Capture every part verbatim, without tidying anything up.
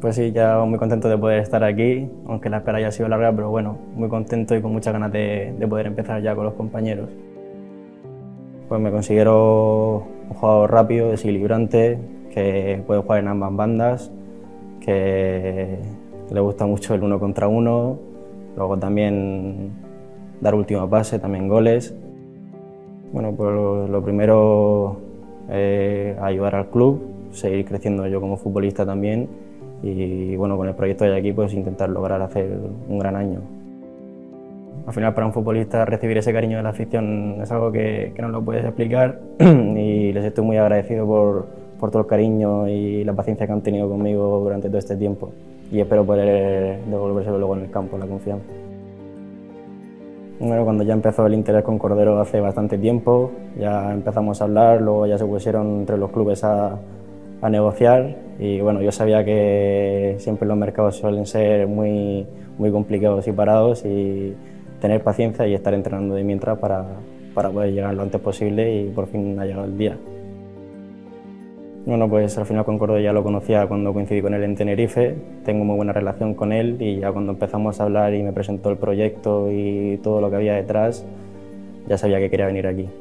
Pues sí, ya muy contento de poder estar aquí, aunque la espera haya sido larga, pero bueno, muy contento y con muchas ganas de, de poder empezar ya con los compañeros. Pues me considero un jugador rápido, desequilibrante, que puede jugar en ambas bandas, que le gusta mucho el uno contra uno, luego también dar último pase, también goles. Bueno, pues lo, lo primero, eh, ayudar al club, seguir creciendo yo como futbolista también y bueno, con el proyecto de aquí pues intentar lograr hacer un gran año. Al final para un futbolista recibir ese cariño de la afición es algo que, que no lo puedes explicar y les estoy muy agradecido por, por todo el cariño y la paciencia que han tenido conmigo durante todo este tiempo y espero poder devolvérselo luego en el campo, la confianza. Bueno, cuando ya empezó el interés con Cordero hace bastante tiempo, ya empezamos a hablar, luego ya se pusieron entre los clubes a, a negociar y bueno, yo sabía que siempre los mercados suelen ser muy, muy complicados y parados y tener paciencia y estar entrenando de mientras para, para poder llegar lo antes posible y por fin ha llegado el día. Bueno, pues al final con Cordero ya lo conocía cuando coincidí con él en Tenerife, tengo muy buena relación con él y ya cuando empezamos a hablar y me presentó el proyecto y todo lo que había detrás, ya sabía que quería venir aquí.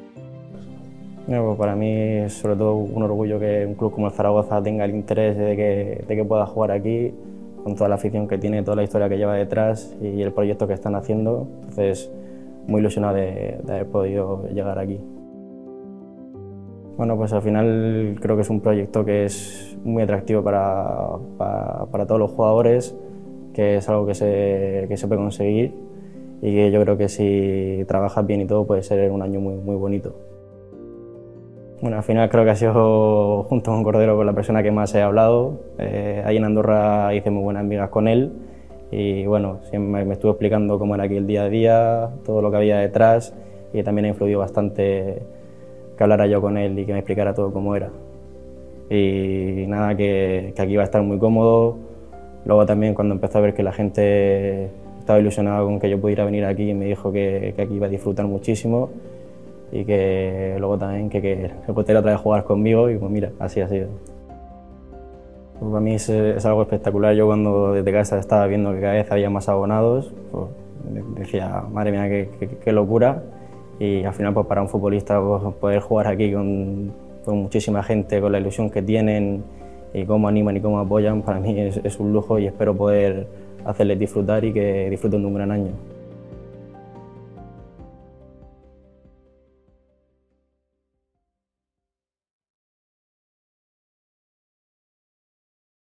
Bueno, pues para mí es sobre todo un orgullo que un club como el Zaragoza tenga el interés de que, de que pueda jugar aquí, con toda la afición que tiene, toda la historia que lleva detrás y el proyecto que están haciendo, entonces muy ilusionado de, de haber podido llegar aquí. Bueno, pues al final creo que es un proyecto que es muy atractivo para, para, para todos los jugadores, que es algo que se, que se puede conseguir y que yo creo que si trabajas bien y todo puede ser un año muy, muy bonito. Bueno, al final creo que ha sido junto con Cordero con la persona que más he hablado. Eh, ahí en Andorra hice muy buenas amigas con él y bueno, siempre me estuvo explicando cómo era aquí el día a día, todo lo que había detrás y también ha influido bastante que hablara yo con él y que me explicara todo cómo era. Y nada, que, que aquí iba a estar muy cómodo. Luego también cuando empecé a ver que la gente estaba ilusionada con que yo pudiera venir aquí, me dijo que, que aquí iba a disfrutar muchísimo y que luego también que, que se podía otra vez jugar conmigo y pues mira, así ha sido. Pues para mí es, es algo espectacular. Yo cuando desde casa estaba viendo que cada vez había más abonados, pues decía, madre mía, qué, qué, qué locura. Y al final pues para un futbolista pues, poder jugar aquí con, con muchísima gente, con la ilusión que tienen y cómo animan y cómo apoyan, para mí es, es un lujo y espero poder hacerles disfrutar y que disfruten de un gran año.